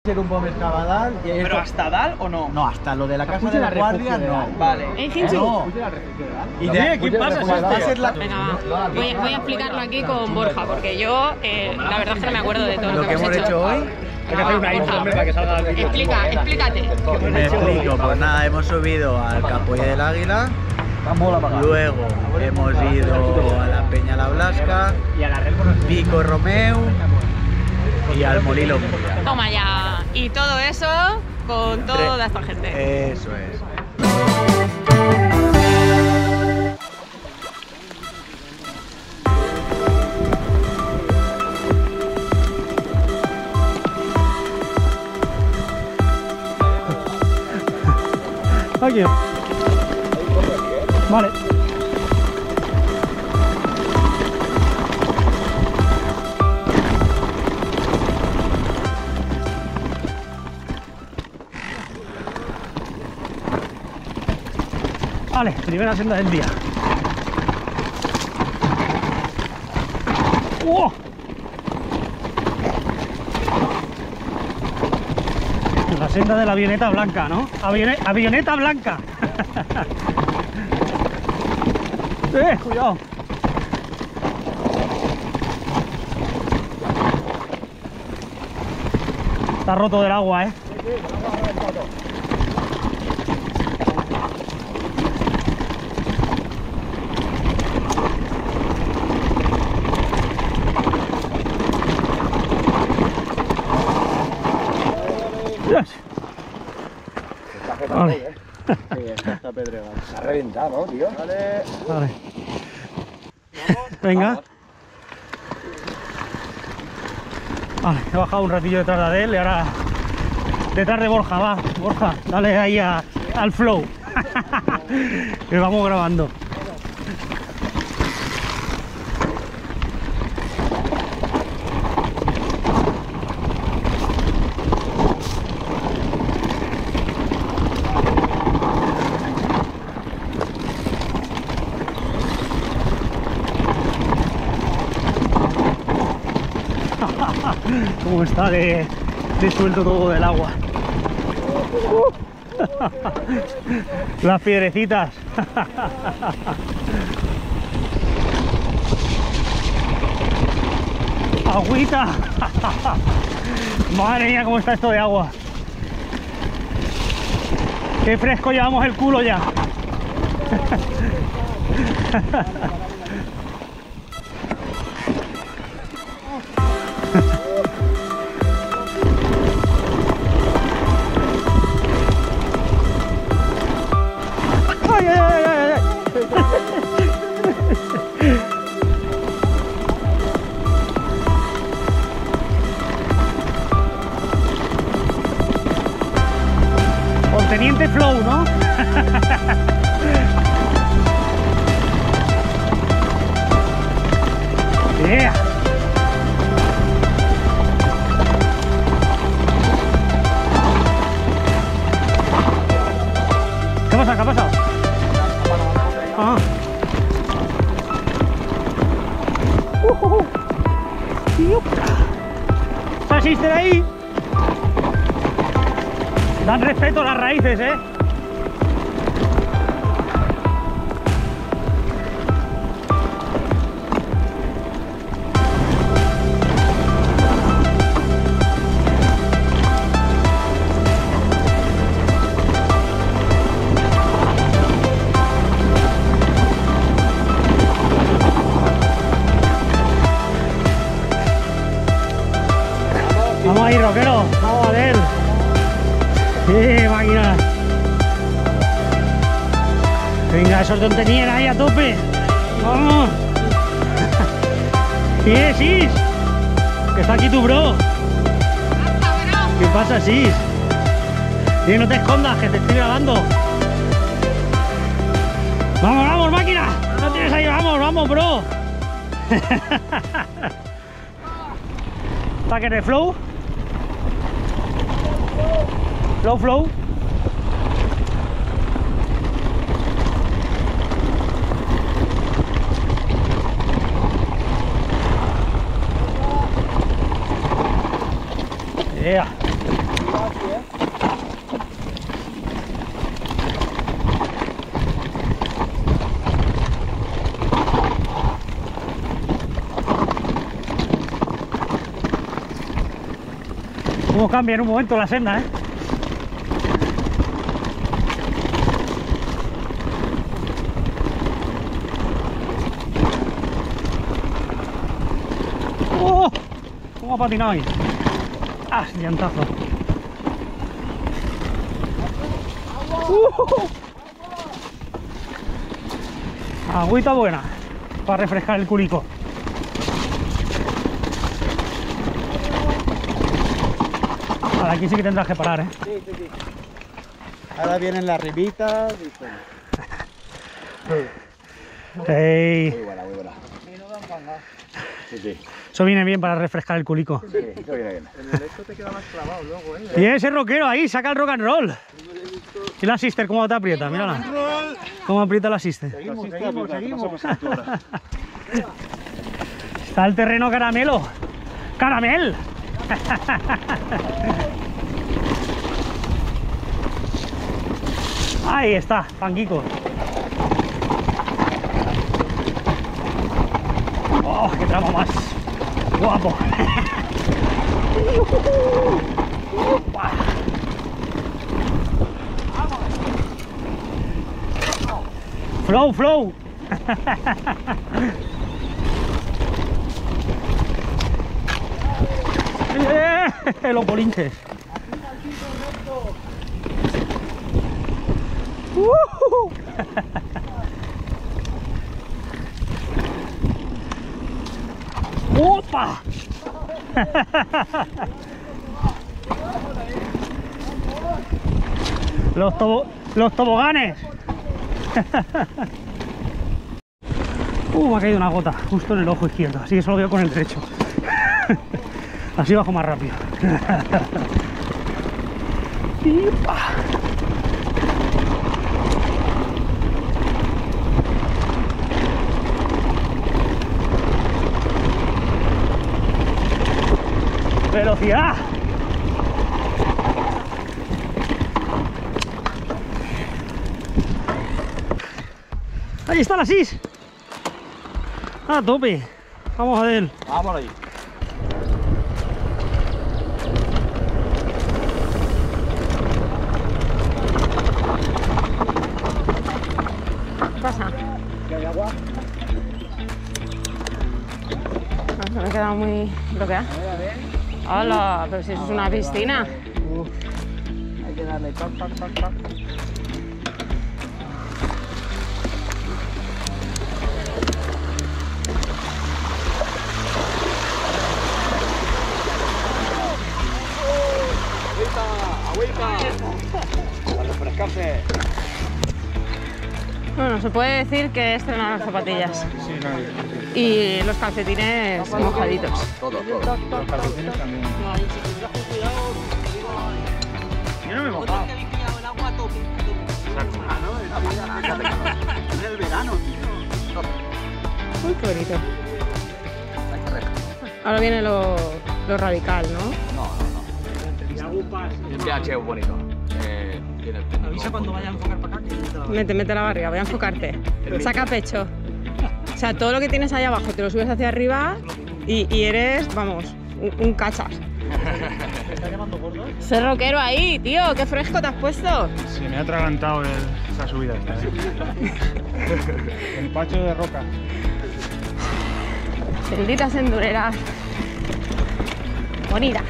un poco excavadal. ¿Pero hasta Dal o no? No, hasta lo de la casa de la guardia no. Vale. ¿En Hinchu? No. ¿Y de qué pasa? Va a ser la... Venga, va. Voy a explicarlo aquí con Borja, porque yo la verdad es que no me acuerdo de todo lo que hemos hecho hoy. Hay que hacer una intro, hombre, para que salga el vídeo. Explícate. Me explico, pues nada, hemos subido al Campoy del Águila, luego hemos ido a la Peña La Blasca, Pico Romeu y al Molino Murcia. Toma ya. Y todo eso con toda esta gente. Eso es. Aquí. Vale. Vale, primera senda del día. ¡Oh! La senda de la avioneta blanca, ¿no? Avioneta blanca. Cuidado. Está roto del agua, ¿eh? Vale. Sí, está pedregado. Se ha reventado, ¿no, tío? Vale. Vale. Venga. Vale, he bajado un ratillo detrás de él y ahora detrás de Borja, va. Borja, dale ahí al flow. Que vamos grabando. Cómo está de suelto todo del agua. Las piedrecitas. Agüita. Madre mía, cómo está esto de agua. Qué fresco llevamos el culo ya. Teniente Flow, ¿no? Yeah. ¿Qué pasa? ¿Qué ha pasado? Ah. ¿Saliste de ahí? Dan respeto a las raíces, ¿eh? Vamos ahí, rockero, vamos a ver. Máquina. Venga, esos tonterías ahí a tope. Vamos. ¿Qué, Sis? Que está aquí tu bro. ¿Qué pasa, Sis? No te escondas, que te estoy grabando. Vamos, vamos, máquina. No tienes ahí, vamos, vamos, bro. Ataque de flow. Flow. Yeah. Cómo cambia en un momento la senda, ¿eh? ¡Oh! ¿Cómo ha patinado ahí? ¡Ah, llantazo! Agüita buena para refrescar el culico. Ahora aquí sí que tendrás que parar, ¿eh? Sí, sí, sí. Ahora vienen las ribitas y todo. ¡Ey! Muy buena, muy buena. Sí, sí. Eso viene bien para refrescar el culico. Sí, eso viene bien. En el esto te queda más clavado luego, ¿eh? Y ese rockero ahí, saca el rock and roll. Y la sister, cómo te aprieta, mírala. Cómo aprieta la sister. Seguimos. Está el terreno caramelo. ¡Caramel! Ahí está, Panquico. ¡Oh, qué tramo más guapo! ¡Flow, flow! Los bolinches. ¡Opa! Los toboganes. Me ha caído una gota justo en el ojo izquierdo, así que solo veo con el derecho. Así bajo más rápido. ¡Velocidad! Ahí está la SIS. A tope. Vamos a ver. Vamos ahí. ¿Qué pasa? ¿Qué hay agua? No, se me he quedado muy bloqueada. A ver. Hola, pero si eso es una piscina. Hay que darle toc, toc, toc, toc. Para refrescarse. Bueno, se puede decir que he estrenado las zapatillas. Sí, no, Y los calcetines mojaditos. Todo. los calcetines también. Yo no me he mojado. Es el verano, tío. Uy, qué bonito. Ahora viene lo radical, ¿no? No. El pH es bonito. Avisa cuando vaya a enfocar para acá. Mete la barriga, voy a enfocarte. Saca pecho. O sea, todo lo que tienes ahí abajo te lo subes hacia arriba y eres, vamos, un cachas. ¿Me está llamando gordo? Ser rockero ahí, tío, qué fresco te has puesto. Sí, me ha atragantado esa subida esta, El pacho de roca. Benditas endureras. Bonitas.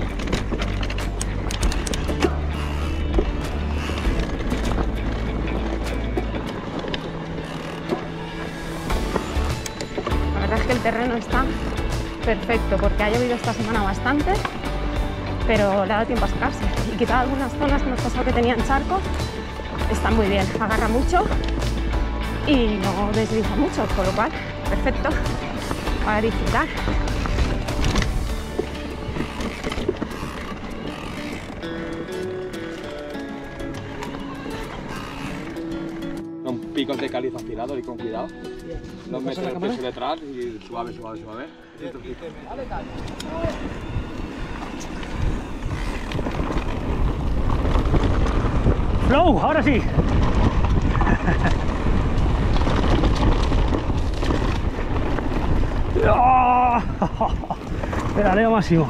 La verdad es que el terreno está perfecto porque ha llovido esta semana bastante, pero le ha dado tiempo a secarse. Y quitado algunas zonas que hemos pasado que tenían charcos, está muy bien, agarra mucho y no desliza mucho, con lo cual, perfecto para disfrutar. Son picos de caliza afilado y con cuidado. No metes el peso detrás y suave. Flow, ahora sí. ¡Oh! Pedaleo máximo.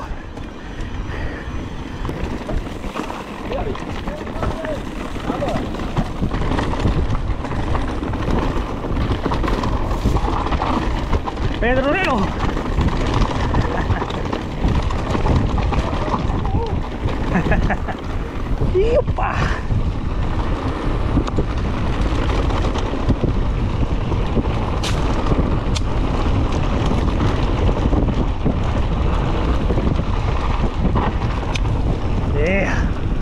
Pedronero. ¡Yupa! Yeah.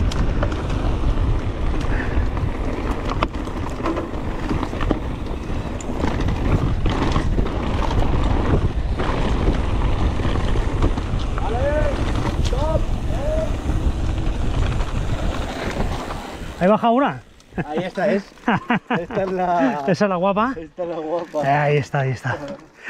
Ahí baja una. Ahí esta es. Esta es la... Esa es la guapa. Esta es la guapa. Ahí está, ahí está.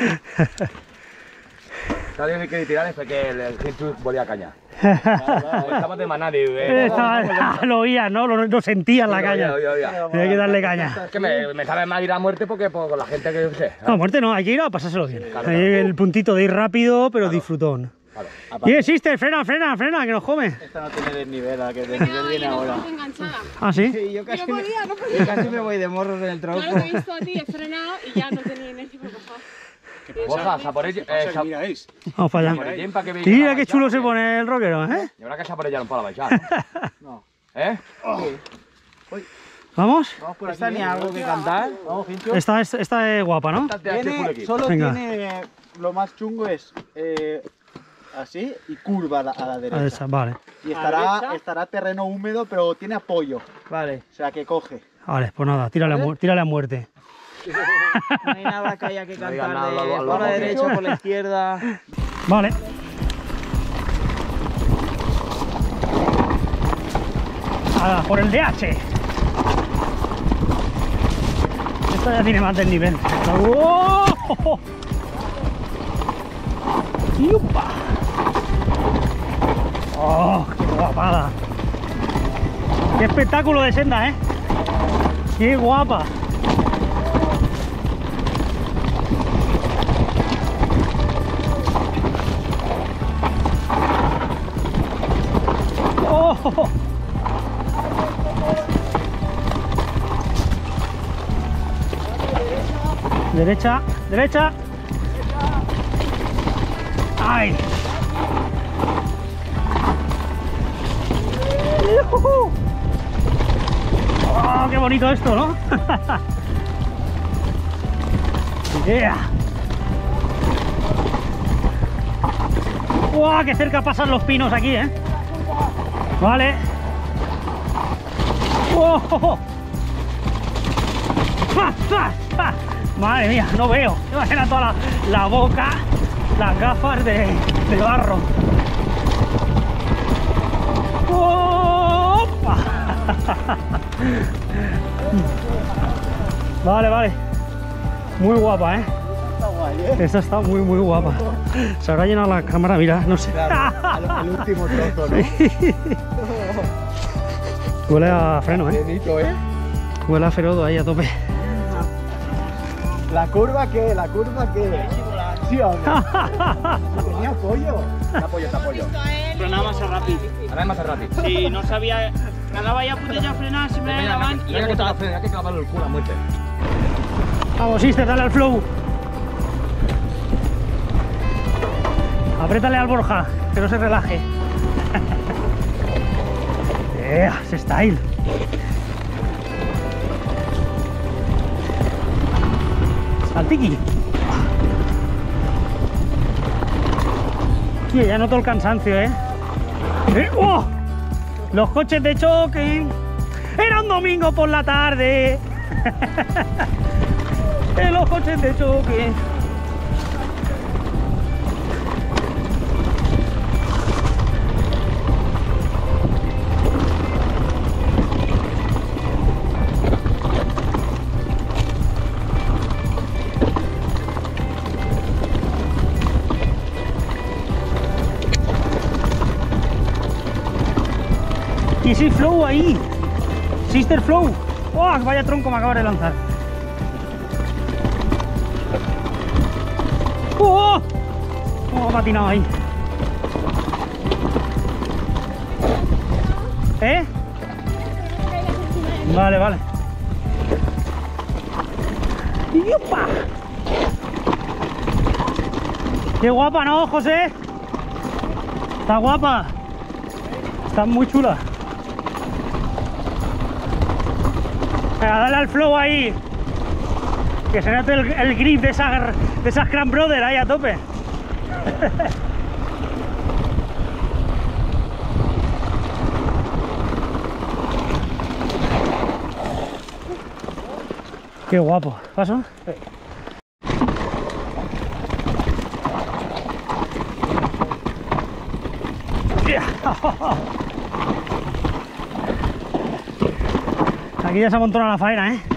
Sabía que tirar fue que el Jesús volía a caña. Estaba de manadi. Lo oía, ¿no? Lo sentía en la caña. Hay que darle caña. Es que me sabe mal ir a muerte porque con la gente que yo sé. No, a muerte no, hay que ir a pasárselo bien. Hay el puntito de ir rápido, pero disfrutón. Y existe, frena, frena, frena, que nos come. Esta no tiene desnivel, la que desnivel viene ahora. ¿Ah, sí? Sí, yo casi, yo casi me voy de morros en el tronco. Claro, te he visto a ti, he frenado y ya no tenía inercia por bajar. Borja, Saporell. Vamos para allá. Mira qué chulo se pone el rockero, ¿eh? Y habrá que Saporell para baixar. No. ¿Eh? ¿Vamos? Vamos por aquí. ¿Esta ni algo que cantar? Vamos, Fincho. Esta es guapa, ¿no? Solo Venga. tiene... Lo más chungo es... así y curva a la derecha. Esa, vale. Y estará terreno húmedo, pero tiene apoyo. Vale. O sea que coge. Vale, pues nada, tírale a muerte. No hay nada que haya que cantar por la derecha o por la izquierda. Vale. Ahora, por el DH. Esto ya tiene más del nivel. ¡Oh! ¡Yupa! ¡Oh, qué guapada! ¡Qué espectáculo de senda, eh! ¡Qué guapa! ¡Oh! Derecha, derecha. ¡Ay! ¡Oh, qué bonito esto, ¿no? ¡Yeah! ¡Wow! ¡Qué cerca pasan los pinos aquí, eh! Vale. ¡Oh! ¡Ja, ja, ja! Madre mía, no veo. Imagina toda la boca, las gafas de barro. ¡Opa! Vale, vale. Muy guapa, ¿eh? Está guay, ¿eh? Esta está muy, muy guapa. Se habrá llenado la cámara, mira, no sé. Claro, el último trozo, ¿no? Huele a freno, ¿eh? Bienito, ¿eh? Huele a ferodo ahí a tope. ¿La curva qué? ¿La curva qué? ¿Sí o no? Tenía apoyo. Te apoyo. Pero nada más rápido. Ahora es más rápido. Sí, no sabía. Ganaba ya putilla frenar, se me daban y Venga, que te la frena, hay que clavarle el culo a muerte. Vamos, Sister, dale al flow. Apriétale al Borja, que no se relaje. Ese style. Saltiqui. Tío, ya noto el cansancio, ¿eh? ¡Oh! Los coches de choque. Era un domingo por la tarde. Los coches de choque. Y ese flow ahí. Sister Flow. ¡Oh, vaya tronco me acaba de lanzar! ¡Oh! ¡Oh, ha patinado ahí! ¿Eh? Vale, vale. ¡Yupa! ¡Qué guapa, ¿no, José? Está guapa. Está muy chula. Venga, dale al flow ahí. Que se note el grip de esas Cran Brothers ahí a tope. Qué guapo. ¿Paso? Sí. Aquí ya se amontona la faena, ¿eh?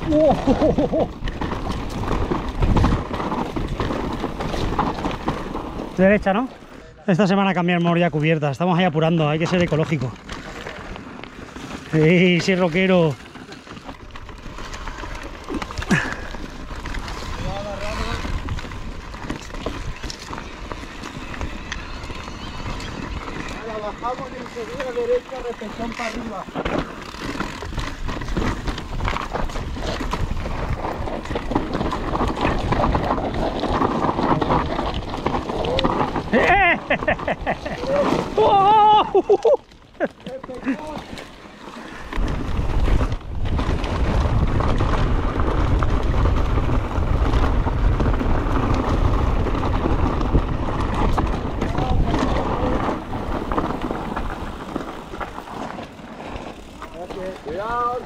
Derecha, ¿no? Esta semana cambiamos ya cubierta. Estamos ahí apurando, hay que ser ecológico. ¡Ey, sí, rockero! Bajamos y enseguida derecha, reflexión para arriba. Cuidado.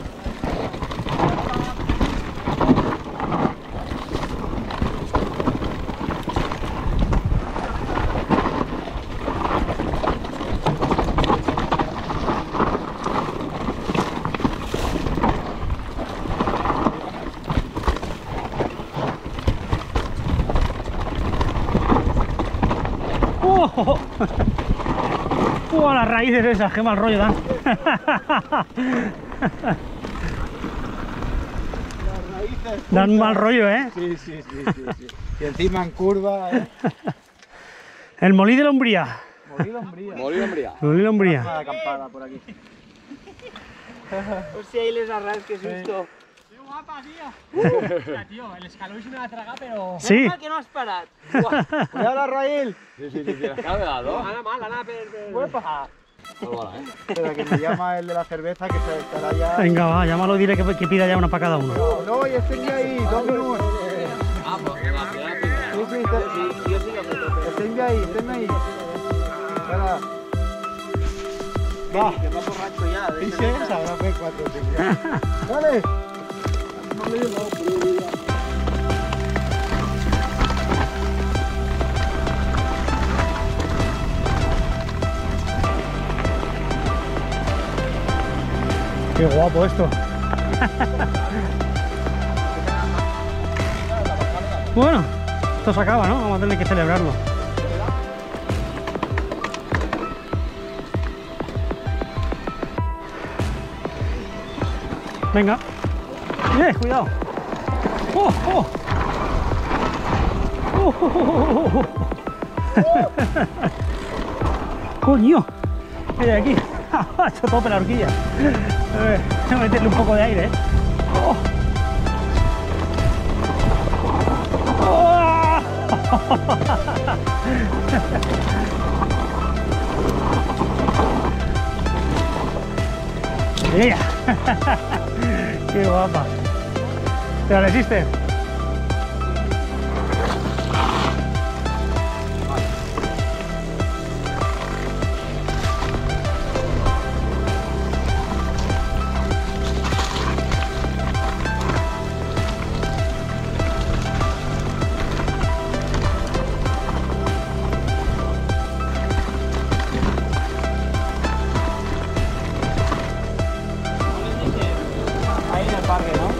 Las raíces esas, qué mal rollo dan. Dan mal rollo, ¿eh? Sí. Y encima en curva, ¿eh? El Molí de la Umbría. Molí Umbría. Una acampada por aquí. Hostia, ahí les arras, qué susto. ¡Qué guapa, tío! Hostia, tío, el escalón se me va a tragar, pero... Sí. Menos que no has parat. Cuidado, Raíl. Sí, acaba de darlo. Ana mal, Ana, pero... Espera, que me llama el de la cerveza que se estará ya. Venga, va, llámalo, dile que pida ya una para cada uno. No, y estén ahí, 2 minutos. Estén ahí. Espera. Va. Que va borracho ya. Sí, sabrá que 4. Dale. Qué guapo esto. Bueno, esto se acaba, ¿no? Vamos a tener que celebrarlo. Venga. Cuidado. Coño. Mira aquí. Ha hecho tope la horquilla. A ver, voy a meterle un poco de aire, ¿eh? ¡Yeah! ¡Qué guapa! ¿Te la hiciste? Ahí en el parque, ¿no?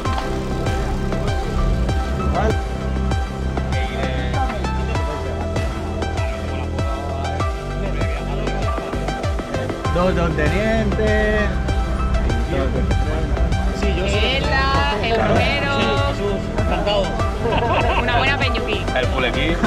Dos don teniente. Ela, el Romero. Jesús, encantado. Una buena peñuquí. El pulequí. El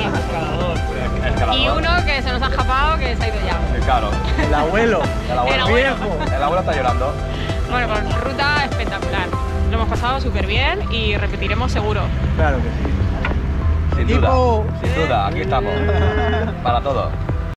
y uno que se nos ha escapado, que se ha ido ya. Claro. El abuelo. El abuelo. El abuelo está llorando. Bueno, pues ruta espectacular. Lo hemos pasado súper bien y repetiremos seguro. Claro que sí. Sin duda, aquí estamos. Para todo.